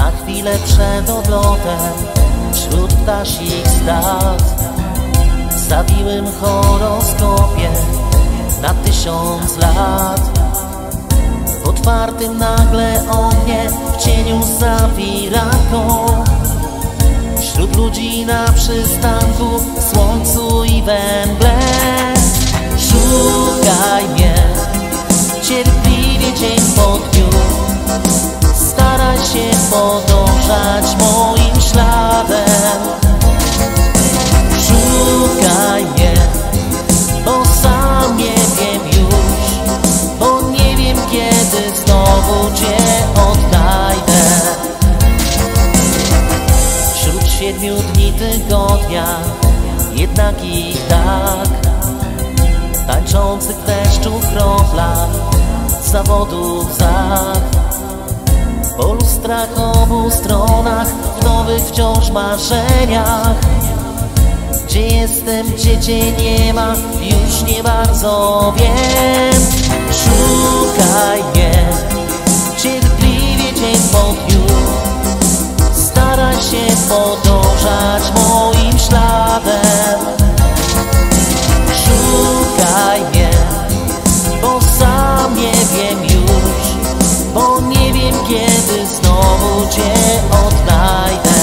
Na chwilę przed odlotem wśród ptasich stad w zawiłym horoskopie na 1000 lat. W otwartym nagle oknie w cieniu zawira koł. Wśród ludzi na przystanku, w słońcu i we mgle. Szukaj mnie cierpliwie dzień po dniu, staraj się podążać moim śladem. Szukaj mnie, bo sam nie wiem już, bo nie wiem kiedy znowu Cię odnajdę. Wśród 7 dni tygodnia, jednak i tak, tańczących w deszczu kroplach, zawodów zach, po lustrach obu stronach, w nowych wciąż marzeniach. Gdzie jestem, gdzie Cię nie ma, już nie bardzo wiem. Szukaj mnie cierpliwie dzień po dniu, staraj się podążać moim śladem. Szukaj mnie, bo sam nie wiem już, bo nie wiem kiedy znowu Cię odnajdę.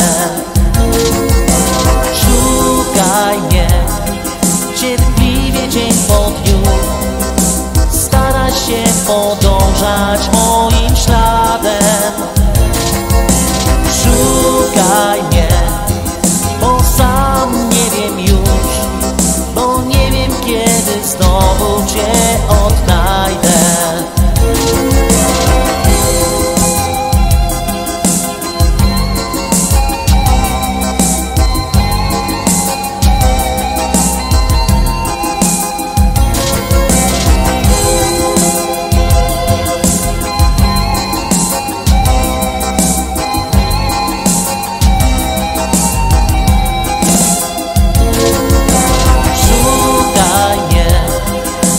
Szukaj mnie cierpliwie dzień po dniu, staraj się podążać moim śladem. Szukaj mnie, bo sam nie wiem już, bo nie wiem kiedy znowu Cię odnajdę.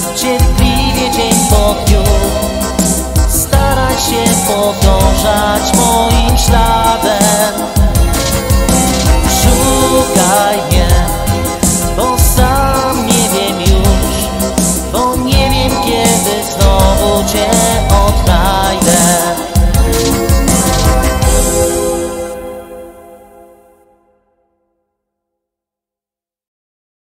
Podążać